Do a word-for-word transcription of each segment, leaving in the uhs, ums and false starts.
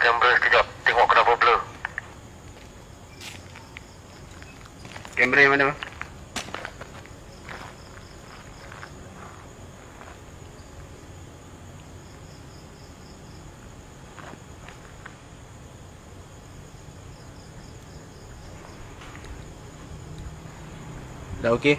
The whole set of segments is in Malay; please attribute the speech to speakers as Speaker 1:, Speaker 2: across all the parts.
Speaker 1: kamera sekejap. Tengok kenapa blur.
Speaker 2: Kamera yang mana? Dah okey?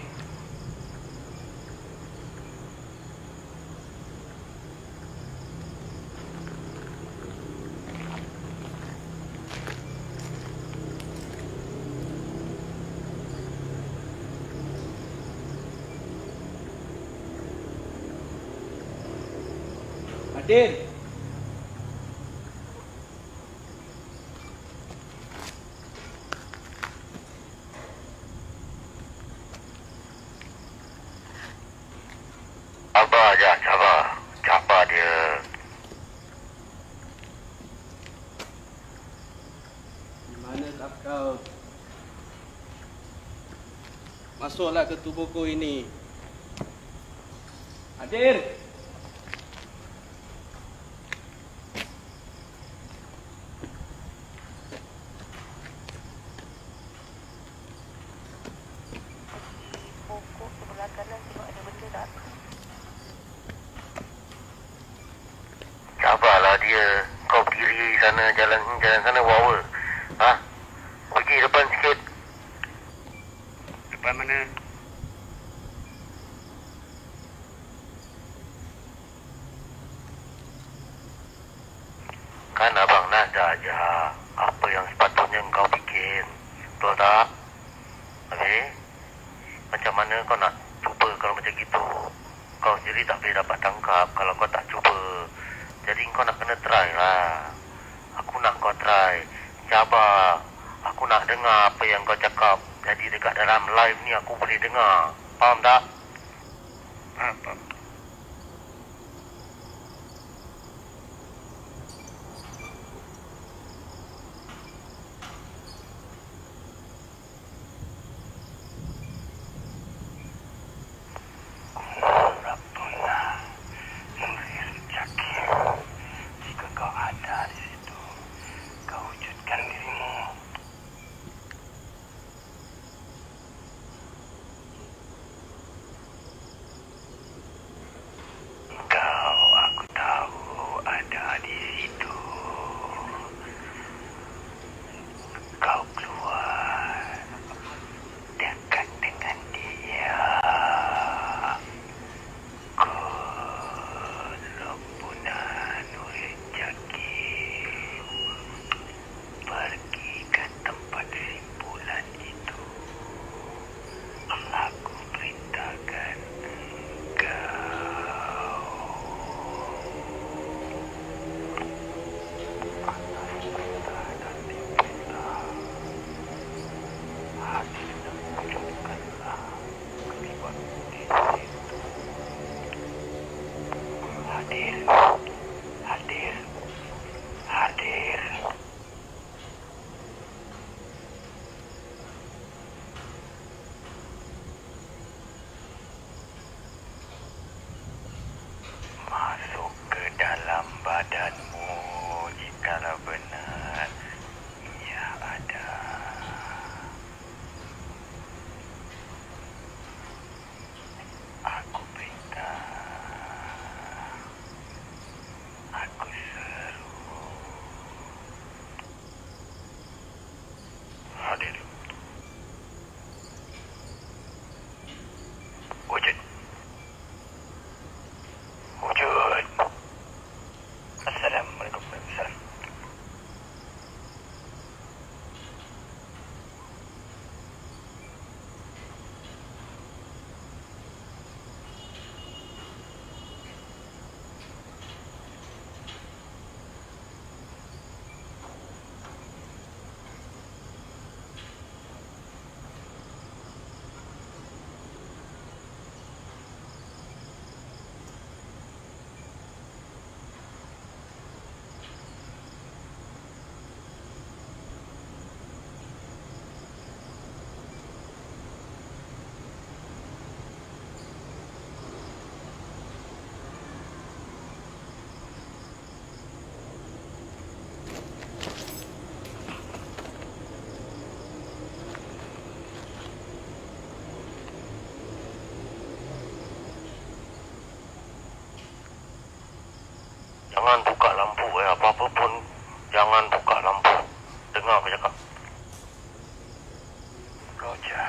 Speaker 2: Adil.
Speaker 1: Sabar je, sabar. Sabar dia.
Speaker 2: Di mana tak kau? Masuklah ke tubuhku ini. Adil.
Speaker 3: Pokok sebelah kanan tengok ada benda tak?
Speaker 1: Sabarlah dia. Kau berdiri sana, jalan jalan sana wawa. Ha? Pergi depan sikit.
Speaker 2: Depan mana?
Speaker 1: Kan abang nada aja apa yang sepatutnya kau bikin. Betul tak? Habis? Macam mana kau nak cuba kalau macam gitu? Kau sendiri tak boleh dapat tangkap kalau kau tak cuba. Jadi kau nak kena try lah. Aku nak kau try. Cabar. Aku nak dengar apa yang kau cakap. Jadi dekat dalam live ni aku boleh dengar. Faham tak?
Speaker 2: Faham, faham.
Speaker 1: Jika kau ada di situ, kau wujudkan dirimu. Jangan buka lampu eh. Apa-apa pun jangan buka lampu. Dengar aku cakap. Roger.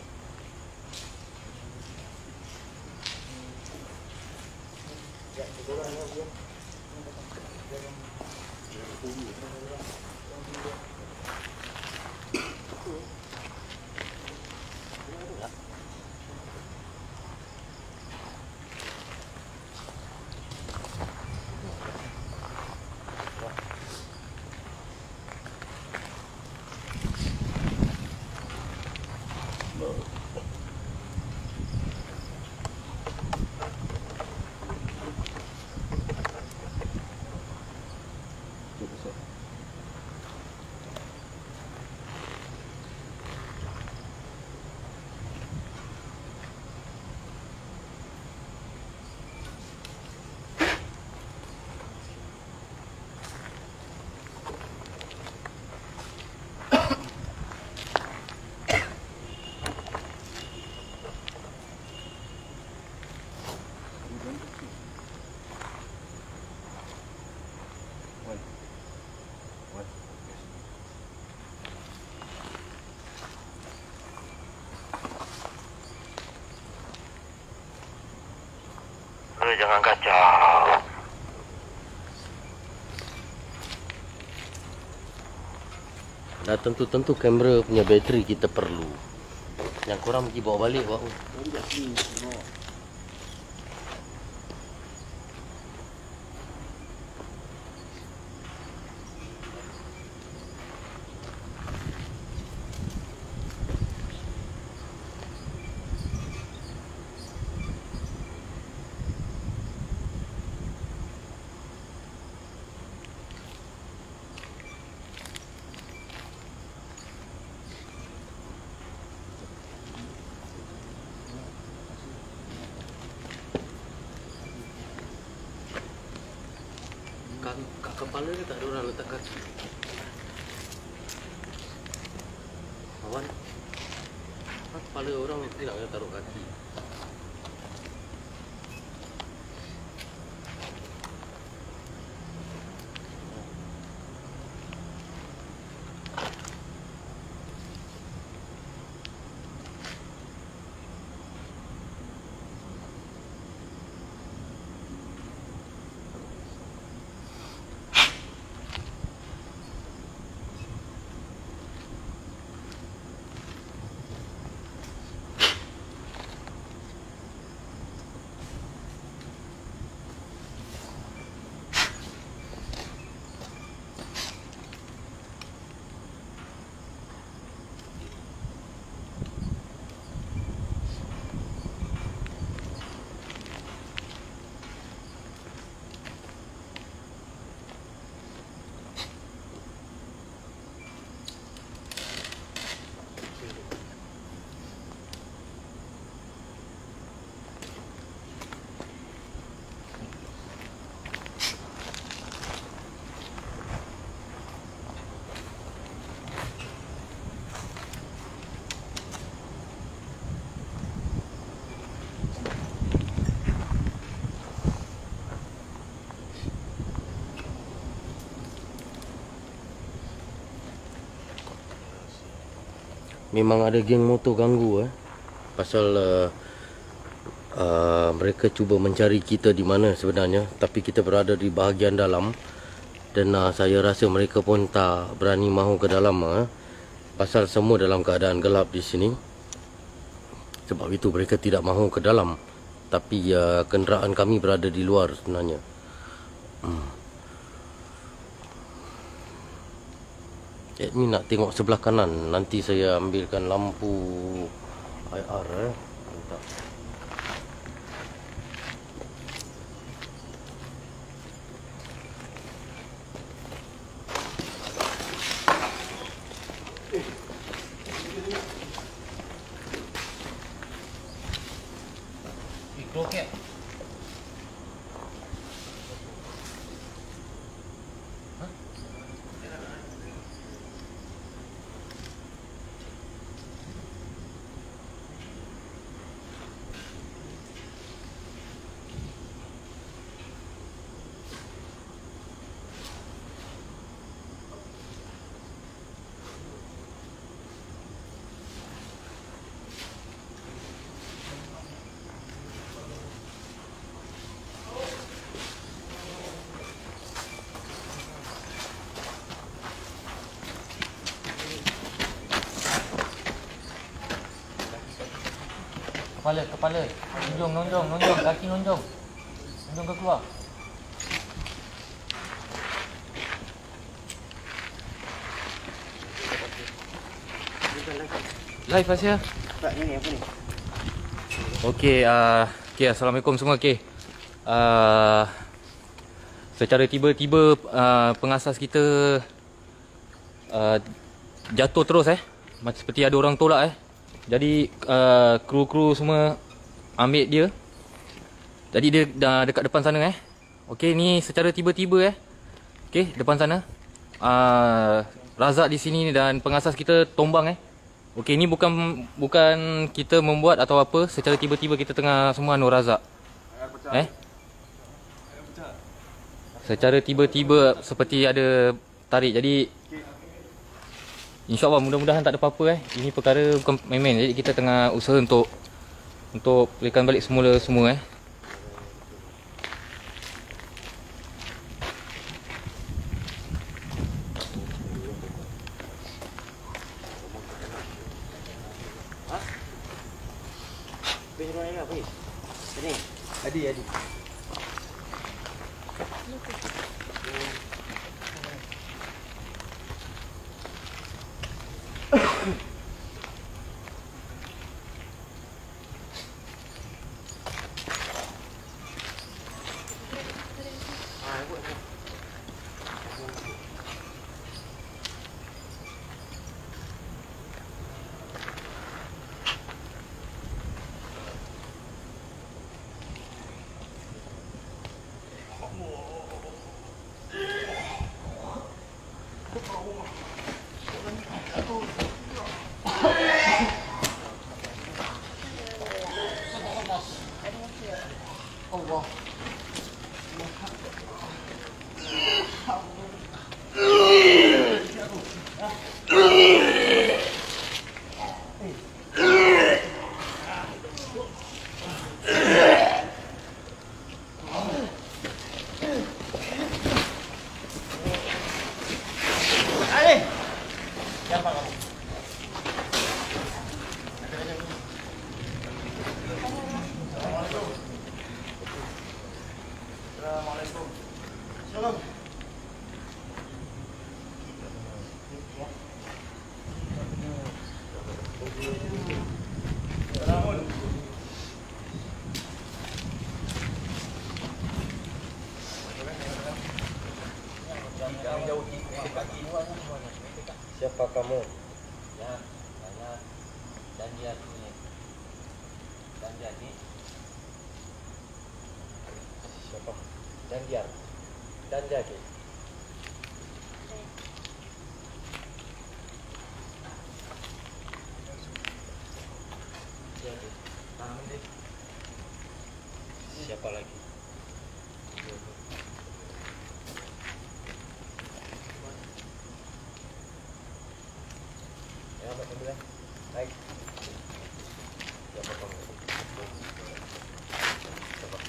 Speaker 1: Eh, jangan kacau.
Speaker 4: Dah tentu-tentu kamera punya bateri kita perlu. Yang korang pergi bawa balik buat. Kat kepala dia tak ada orang letak kaki. Awan. Kat kepala orang mesti nak kena taruh kaki. Memang ada geng motor ganggu eh. Pasal uh, uh, mereka cuba mencari kita di mana sebenarnya, tapi kita berada di bahagian dalam. Dan uh, saya rasa mereka pun tak berani mahu ke dalam eh. Pasal semua dalam keadaan gelap di sini. Sebab itu mereka tidak mahu ke dalam. Tapi uh, kenderaan kami berada di luar sebenarnya. Hmm. Admin nak tengok sebelah kanan. Nanti saya ambilkan lampu I R eh. Mantap.
Speaker 2: Kroket.
Speaker 5: Kepala, kepala. Nonjong, nonjong, nonjong. Kaki nonjong. Nonjong ke keluar. Live Asia.
Speaker 2: Tak, ni apa ni?
Speaker 5: Okey, uh, okay, Assalamualaikum semua. Okey. Uh, secara tiba-tiba uh, pengasas kita uh, jatuh terus eh. Macam seperti ada orang tolak eh. Jadi uh, kru-kru semua ambil dia. Jadi dia dah dekat depan sana eh. Okey, ni secara tiba-tiba eh. Okey, depan sana. Uh, Razak di sini dan pengasas kita tombang eh. Okey, ni bukan bukan kita membuat atau apa, secara tiba-tiba kita tengah semua anu Razak. Eh? Secara tiba-tiba seperti ada tarik. Jadi insya-Allah mudah-mudahan tak ada apa-apa eh. Ini perkara bukan main-main. Jadi kita tengah usaha untuk untuk pulihkan balik semula semua eh.
Speaker 2: Adi, Adi.
Speaker 4: Siapa kamu?
Speaker 5: Ya, saya dan dia ni. Dan dia ni.
Speaker 4: Siapa? Dan dia. Dan dia ke? Siapa lagi? Ya, Pak Ambil. Baik. Siapa kamu? Siapa?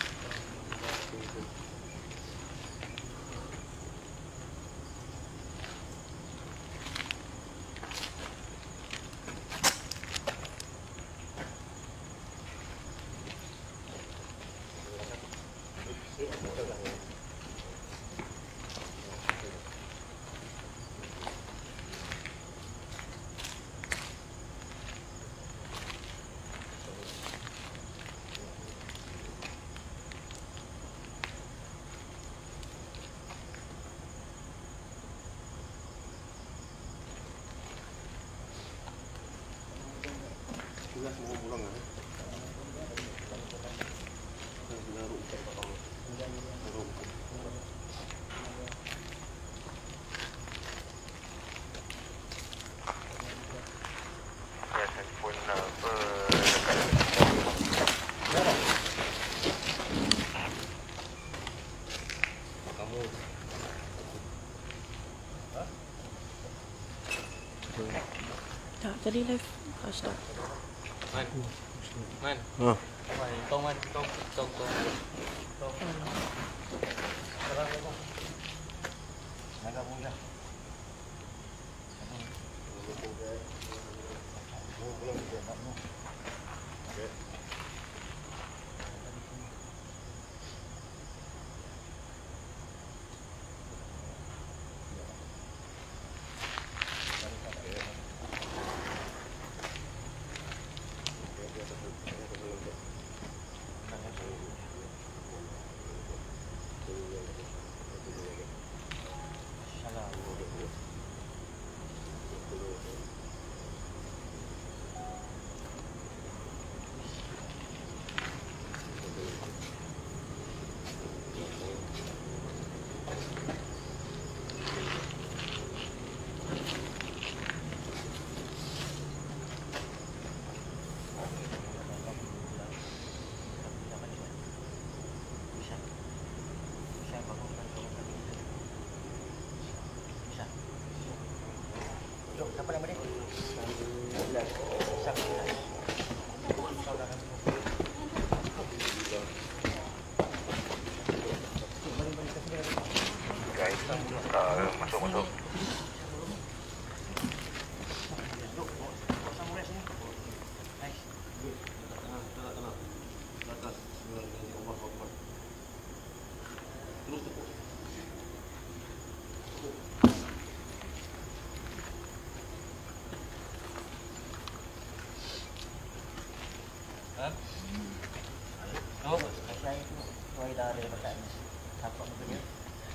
Speaker 1: Ya, handphone apa
Speaker 4: Kamu
Speaker 3: Tak, jadi live. Ah, stop.
Speaker 5: Man. Man.
Speaker 4: Ha.
Speaker 5: Man, tong man, tong, tong, tong. Tong. Salam alaikum. Naga punya. Belum belum dia nak.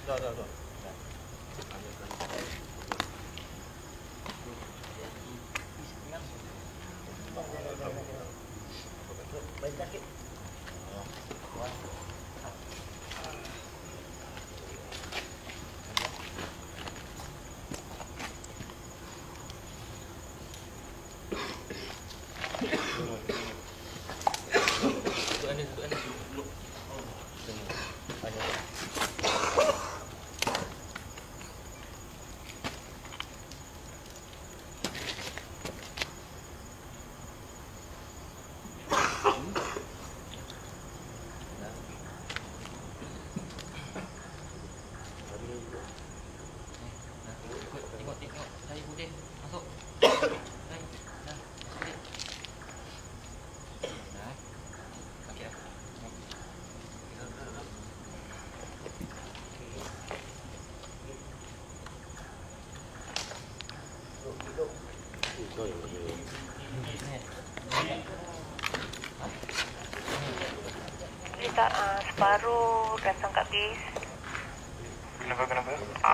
Speaker 3: Kita uh, separuh datang kat base.
Speaker 1: Kenapa, kenapa?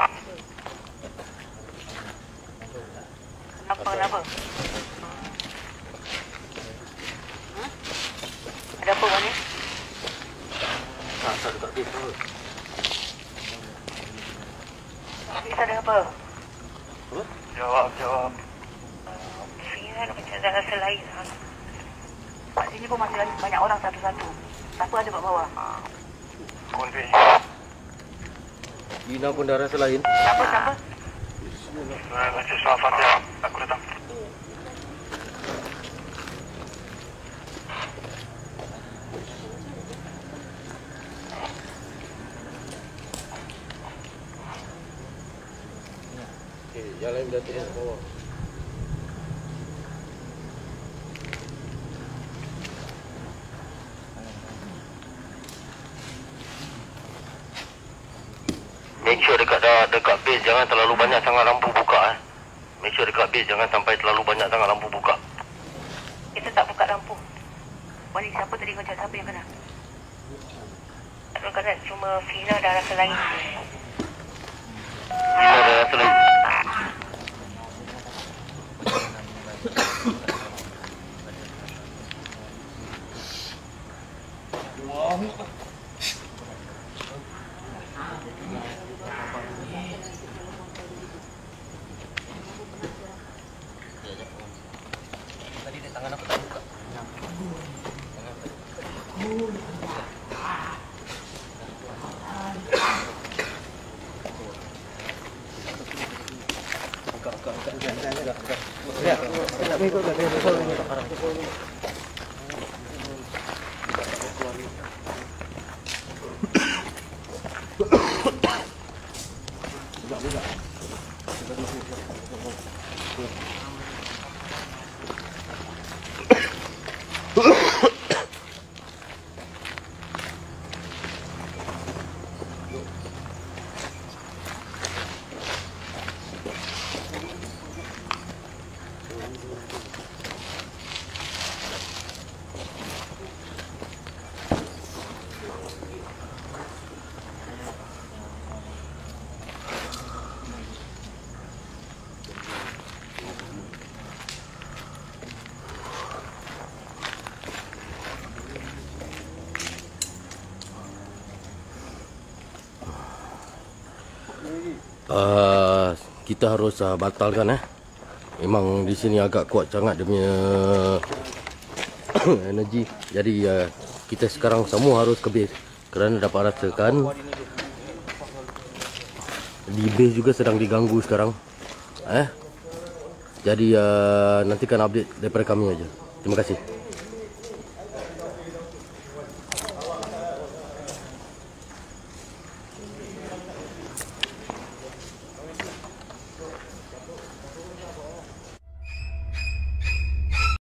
Speaker 3: Apa, kenapa? Hmm? Ada apa, Wani?
Speaker 4: Tak, tak dekat base tu.
Speaker 3: Base ada apa?
Speaker 4: Apa?
Speaker 1: Jawab, jawab.
Speaker 3: Fina macam ada rasa lain. Ha? Kat sini pun masih lagi banyak orang satu-satu. Siapa ada kat bawah?
Speaker 1: Konti.
Speaker 4: Ina pun dah rasa lain.
Speaker 3: Siapa, siapa?
Speaker 1: Saya baca surah Fatihah. Aku datang.
Speaker 4: Okay, yang lain dah turun ke bawah.
Speaker 1: Make sure dekat dekat base jangan terlalu banyak sangat lampu buka eh. Make sure dekat base jangan sampai terlalu banyak sangat lampu buka.
Speaker 3: Kita tak buka lampu. Wani, siapa tadi kau cakap siapa yang kena? Tak ada kena, cuma Fina dah rasa lain.
Speaker 1: Ini ada rasa lain.
Speaker 5: Tadi dia tangan aku tak buka.
Speaker 2: Tak boleh ikut kat dia.
Speaker 4: Uh, kita harus uh, batalkan eh. Memang di sini agak kuat sangat dia punya energi. Jadi uh, kita sekarang semua harus ke base kerana dapat rasakan di base juga sedang diganggu sekarang. Eh. Jadi uh, nantikan update daripada kami aja. Terima kasih.